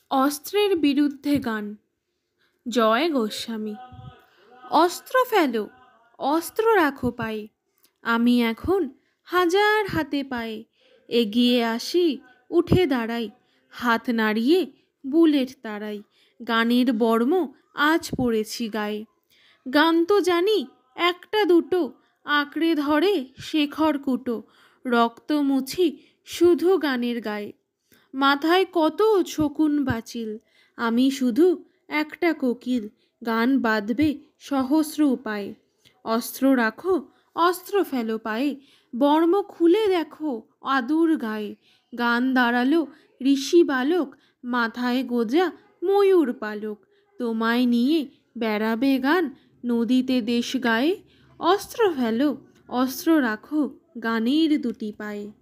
অস্ত্রের বিরুদ্ধে গান। জয় গোস্বামী। অস্ত্র ফেলো, অস্ত্র রাখো পায়ে, আমি এখন হাজার হাতে পায়ে এগিয়ে আসি, উঠে দাঁড়াই, হাত নাড়িয়ে বুলেট তাড়াই। গানের বর্ম আজ পড়েছি গায়ে। গান তো জানি একটা দুটো, আঁকড়ে ধরে শেখর কুটো, রক্ত মুছি শুধু গানের গায়ে। মাথায় কত শকুন বাচিল, আমি শুধু একটা কোকিল, গান বাঁধবে সহস্র উপায়ে। অস্ত্র রাখো, অস্ত্র ফেলো পায়ে, বর্ম খুলে দেখো আদুর গায়ে। গান দাঁড়ালো ঋষি বালক, মাথায় গোজা ময়ূর পালক, তোমায় নিয়ে বেড়াবে গান নদীতে দেশ গায়ে। অস্ত্র ফেলো, অস্ত্র রাখো গানের দুটি পায়ে।